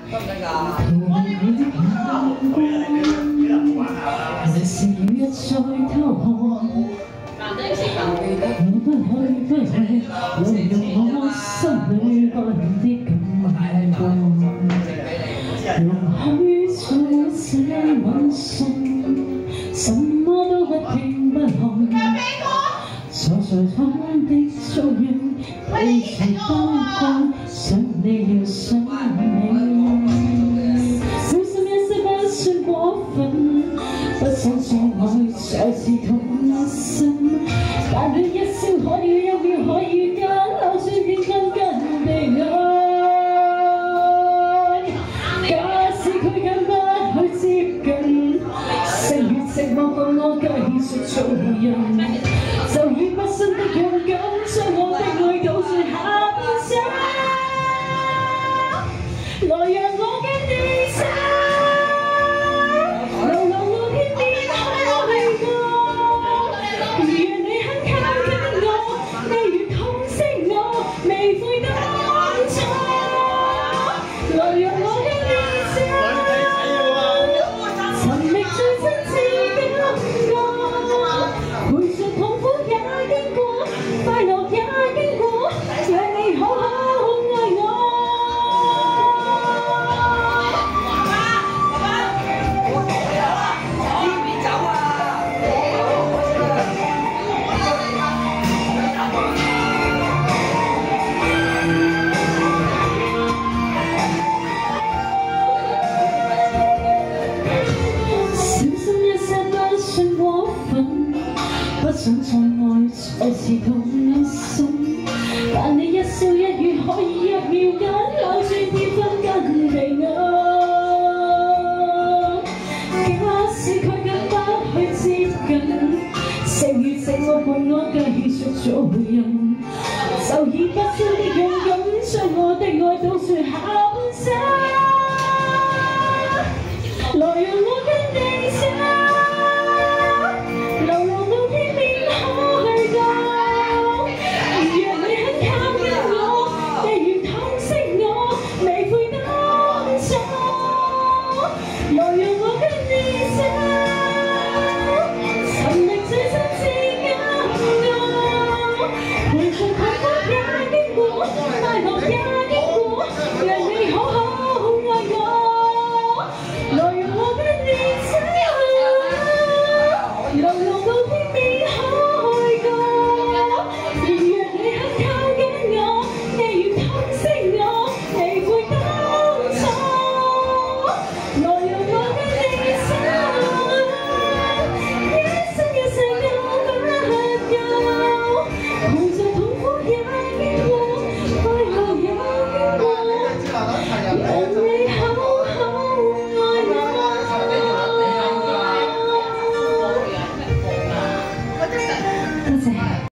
得唔得㗎？ 是一再偷看，我不去，流用我心裏不變的感覺，容許做這晚上，什麼都不聽不看，坐在窗的中央，背住燈光，想你要想你，小心一些不算過分。不想再愛，再次痛心。但你一笑可以1秒可以間，扭轉天真跟被愛。假使佢更不去接近，剩餘寂寞共我繼續做人，就以不新的勇敢，將我的愛倒轉下半生。來讓我跟你走。不想再愛，再次痛心。但你一笑一語，可以1秒間扭轉天分跟被愛。假使佢更不去接近，剩餘寂寞伴我繼續做人。